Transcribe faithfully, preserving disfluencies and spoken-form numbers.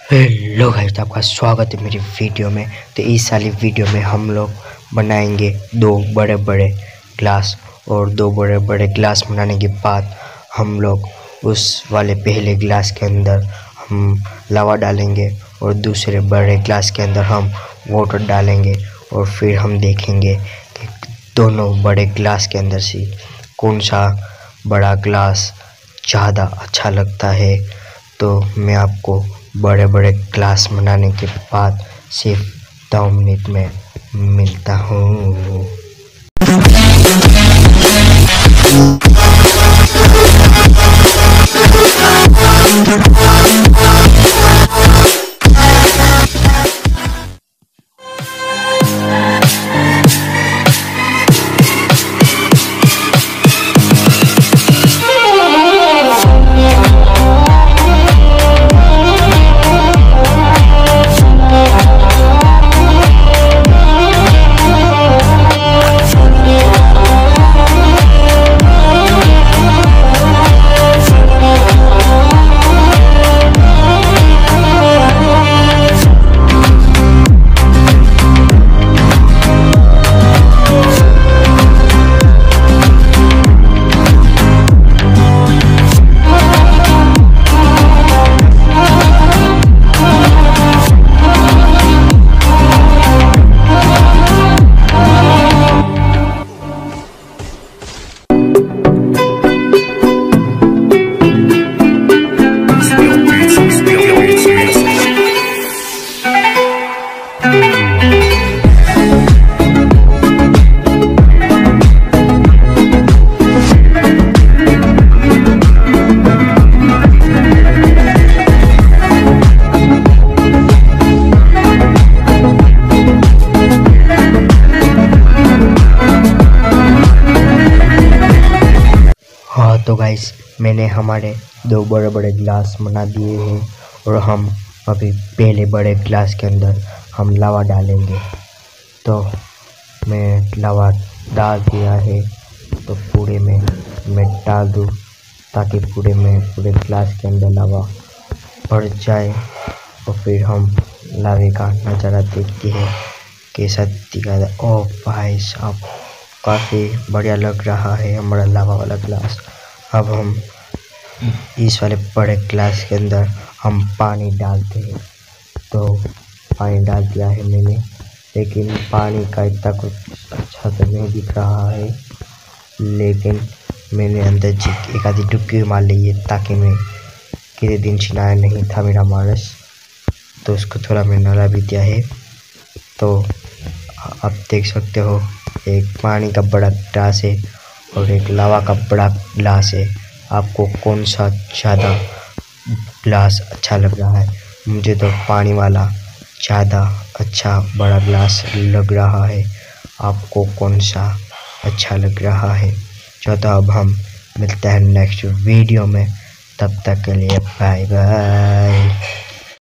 Hello guys, तो आपका स्वागत है मेरी वीडियो में। तो इस वाली वीडियो में हम लोग बनाएंगे दो बड़े बड़े ग्लास, और दो बड़े बड़े ग्लास बनाने के बाद हम लोग उस वाले पहले ग्लास के अंदर हम लावा डालेंगे और दूसरे बड़े ग्लास के अंदर हम वाटर डालेंगे, और फिर हम देखेंगे कि दोनों बड़े ग्लास के अंदर से कौन सा बड़ा ग्लास ज़्यादा अच्छा लगता है। तो मैं आपको बड़े बड़े ग्लास बनाने के बाद सिर्फ दो मिनट में मिलता हूँ। हाँ तो गाइस, मैंने हमारे दो बड़े बड़े ग्लास बना दिए हैं, और हम अभी पहले बड़े ग्लास के अंदर हम लावा डालेंगे। तो मैं लावा डाल दिया है, तो पूरे में मैं डाल दूँ ताकि पूरे में पूरे ग्लास के अंदर लावा भर जाए। और फिर हम लावे का नज़ारा देखते हैं कैसा दिखा है। ओह भाई साहब, काफ़ी बढ़िया लग रहा है हमारा लावा वाला ग्लास। अब हम इस वाले बड़े ग्लास के अंदर हम पानी डालते हैं। तो पानी डाल दिया है मैंने, लेकिन पानी का इतना कुछ अच्छा तो नहीं दिख रहा है, लेकिन मैंने अंदर एक आधी डुबकी मार ली है ताकि मैं कितने दिन चिनाया नहीं था मेरा मारस, तो उसको थोड़ा मैं नला भी दिया है। तो आप देख सकते हो, एक पानी का बड़ा ग्लास है और एक लावा का बड़ा ग्लास है। आपको कौन सा ज़्यादा ग्लास अच्छा लग रहा है? मुझे तो पानी वाला ज़्यादा अच्छा बड़ा ग्लास लग रहा है। आपको कौन सा अच्छा लग रहा है? चलो अब हम मिलते हैं नेक्स्ट वीडियो में, तब तक के लिए बाय बाय।